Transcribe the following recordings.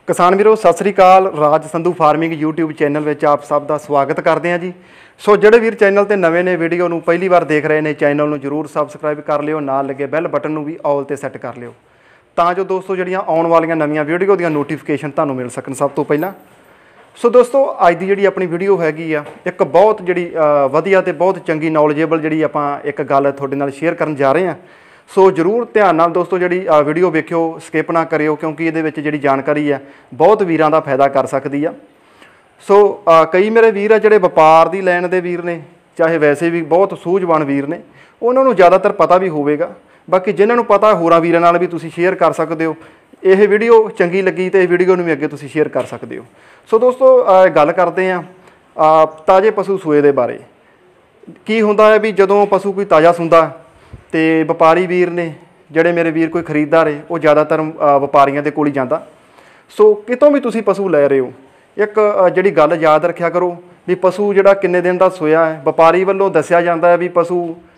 किसान वीरो सत श्री अकाल। Raj Sandhu farming YouTube channel में आप सब का स्वागत करते हैं जी। सो जोड़े वीर चैनल ते नवे ने वीडियो नूं पहली बार देख रहे हैं, चैनल नूं जरूर सबसक्राइब कर लियो, नाल लगे बैल बटन नूं भी ऑल ते सैट कर लियो तां जो दोस्तों जिहड़ियां आउण वालियां नवीं वीडियो दी नोटिफिकेशन तुहानूं मिल सकन सब तो पहला। सो दोस्तों अज की जिहड़ी अपनी वीडियो हैगी आ एक बहुत जिहड़ी वधिया ते बहुत चंगी नॉलेजेबल जिहड़ी आपां एक गल तुहाडे नाल शेयर करन जा रहे हैं। सो जरूर ध्यान नाल दोस्तों जी वीडियो वेखियो, स्किप ना करियो क्योंकि ये जी जानकारी है बहुत वीरां दा फायदा कर सकती है। सो कई मेरे वीर है जिहड़े व्यापार की लैन के वीर ने, चाहे वैसे भी बहुत सूझवान वीर ने, उन्होंने ज़्यादातर पता भी होगा। बाकी जिन्होंने पता होरां वीरां नाल भी तुसीं शेयर कर सकते हो। यह वीडियो चंगी लगी तो वीडियो भी अगे तुसीं शेयर कर सकते हो। सो दोस्तों गल करते हैं ताज़े पशु सूए के बारे। की होंदा है भी जदों पशु कोई ताज़ा सूंदा तो व्यापारी वीर ने जिहड़े मेरे वीर कोई खरीददार है वो ज़्यादातर व्यापारियों के कोल ही जाता। सो कितों भी तुसीं पशु लै रहे हो, एक जिहड़ी गल याद रखिया करो भी पशु जिहड़ा किन्ने दिन का सोया है। व्यापारी वालों दस्सिया जाता है भी पशु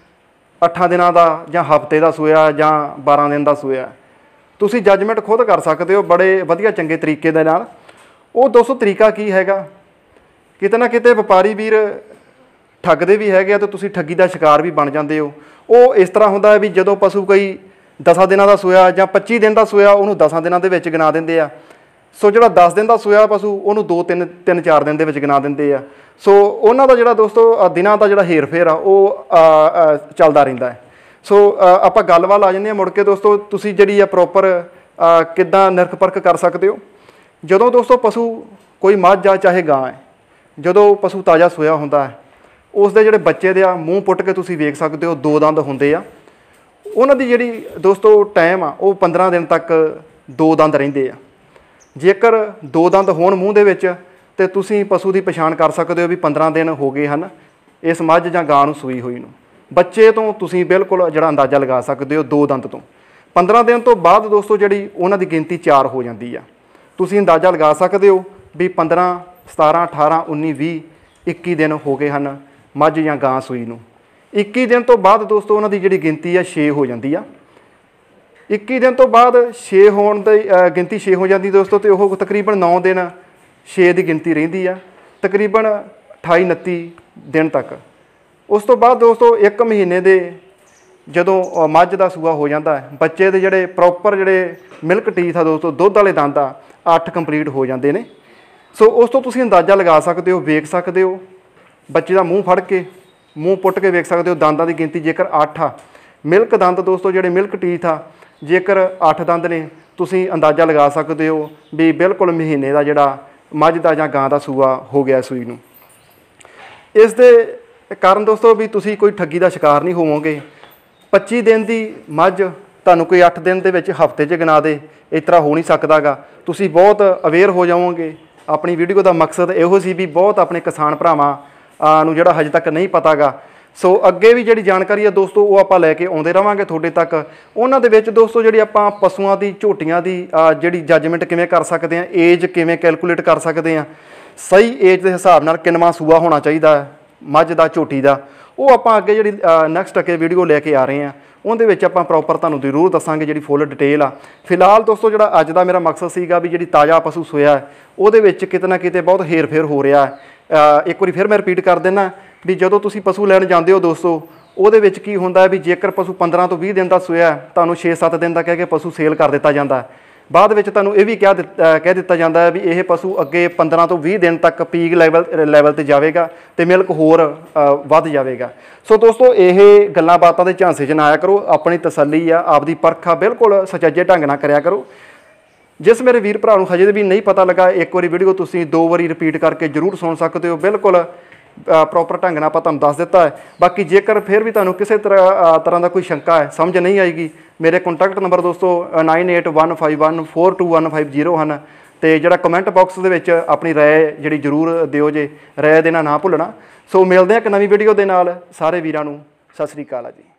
8 दिनों का जां हफ्ते का सोया जां 12 दिन का सोया। तुसीं जजमेंट खुद कर सकते हो बड़े वधिया चंगे तरीके दे नाल। वो दोस्तों तरीका की हैगा, किते ना किते व्यापारी वीर ठगदे भी हैगे तो तुसीं ठगी का शिकार भी बन जाते हो। वो इस तरह होंदा है भी जदों पशु कोई 10 दिनों का सोया जां 25 दिन का सोया उन्होंने 10 दिनों के विच गिना दिंदे आ। सो जिहड़ा 10 दिन का सोया पशु उन्होंने 2-3-4 दिन के विच गिना दिंदे आ। सो उन्हां दा जिहड़ा दोस्तों दिनां दा जिहड़ा हेर फेर आ वो चलदा रहिंदा है। सो आपां गल वल आ जांदे आ मुड़ के दोस्तों, तुसीं जिहड़ी आ प्रॉपर किद्दां निरख परख कर सकते हो। जदों दोस्तों पशु कोई मੱਝ आ चाहे गां है, जदों पशु ताज़ा सोया हुंदा है उसके जिहड़े बच्चे दे आ मूँह पुट के तुसीं वेख सकते हो 2 दंद हुंदे आ। उन्हां दी जिहड़ी दोस्तों टाइम आ वो 15 दिन तक 2 दंद रहिंदे आ। जेकर 2 दंद होण मूँह दे विच ते तुसीं पशु की पछाण कर सकते हो भी 15 दिन हो गए हैं इस मੱਝ जां गां नूं सूई हुई नूं। बच्चे तो तुसीं बिल्कुल जिहड़ा अंदाज़ा लगा सकते हो 2 दंद तो। 15 दिन तो बाद दोस्तों जिहड़ी उन्हां दी गिनती 4 हो जाती आ। तुसीं अंदाज़ा लगा सकते हो भी 15, 17, 18, 19, 20, 21 दिन हो गए हैं मੱਝ ਜਾਂ गां सूई नूं। 21 दिन तो बाद दोस्तों उन्हां दी जिहड़ी गिनती है 6 हो जाती है। 21 दिन तो बाद 6 होण दी गिनती 6 हो जाती दोस्तों, तो वह तकरीबन 9 दिन 6 की गिनती रहिंदी है, तकरीबन 28-29 दिन तक। उस तो बाद दोस्तों 1 महीने दे जदों मੱਝ का सूआ हो जाता है, बच्चे दे जिहड़े प्रॉपर जिहड़े मिल्क टीथ आ दोस्तों दुध वाले दंद आ 8 कंप्लीट हो जाते हैं। सो उस तो तुसीं अंदाज़ा लगा सकते हो, वेख सकते हो बच्चे का मूँह फड़ के मूँह पुट के वेख सकते हो। दंदां की गिनती जेकर 8 आ, मिल्क दंद दोस्तों जिहड़े मिल्क टीथ आ जेकर 8 दंद ने, तुसीं अंदाज़ा लगा सकते हो भी बिल्कुल महीने का जिहड़ा मੱਝ का जां गां का सूआ हो गया सूई नूं। इस दे कारण दोस्तों भी तुसीं कोई ठगी का शिकार नहीं होवोगे। 25 दिन की मੱਝ तुहानूं कोई 8 दिन के हफ्ते च गिना दे, इस तरह हो नहीं सकता गा। तुसीं बहुत अवेयर हो जाओगे। अपनी वीडियो का मकसद इहो सी भी बहुत अपने किसान भरावां नूं जिहड़ा हजे तक नहीं पता गा। सो अगे भी जिहड़ी जानकारी है दोस्तों वो आपां लैके आउंदे रहांगे तुहाडे तक। उन्हां दे विच दोस्तों जिहड़ी आपां पशुआं दी झोटियां दी जिहड़ी जजमेंट किवें कर सकते हैं, एज किवें कैलकुलेट कर सकते हैं, सही एज के हिसाब नाल किन्नवां सूआ होना चाहिए मੱਝ दा झोटी दा, वो आपां अगे जिहड़ी नैक्सट अगे वीडियो लैके आ रहे हैं उहदे विच आपां प्रॉपर तुहानूं जरूर दस्सांगे जिहड़ी फुल डिटेल आ। फिलहाल दोस्तों जिहड़ा अज दा मेरा मकसद सीगा भी जिहड़ी ताज़ा पशु सोया है उहदे विच किते ना किते बहुत हेर फेर हो रहा है। एक बार फिर मैं रिपीट कर देना भी जदों तुसीं पशु लैण जांदे हो दोस्तों उहदे विच की हुंदा है भी जेकर पशु 15 तो 20 दिन का सोया है तुहानूं 6-7 दिन का कह के पशु सेल कर दिता जाता है। बाद विच तुहानूं यह भी कह दिता जाता है भी यह पशु अगे 15 तो 20 दिन तक पीक लैवल ते जाएगा तो मिल्क होर वध जाएगा। सो दोस्तों ये गल्लां बातां दे झांसे च ना आया करो, अपनी तसल्ली आ आपदी परख आ बिल्कुल सुचज्जे ढंग नाल करिया करो। जिस मेरे वीर भरा नूं हजे भी नहीं पता लगा, एक बार वीडियो तुसीं 2 बारी रिपीट करके जरूर सुन सकते हो। बिल्कुल प्रॉपर ढंग नाल आपां तुहानूं दस दिता है। बाकी जेकर फिर भी तुहानूं किसी तरह का कोई शंका है, समझ नहीं आएगी, मेरे कॉन्टैक्ट नंबर दोस्तों 9815142150 हैं। तो जिहड़ा कमेंट बॉक्स दे विच अपनी राय जिहड़ी जरूर दिओ जे, राय देना ना भुलना। सो मिलदे हैं एक नवीं वीडियो दे नाल। सारे वीरां नूं सत श्री अकाल जी।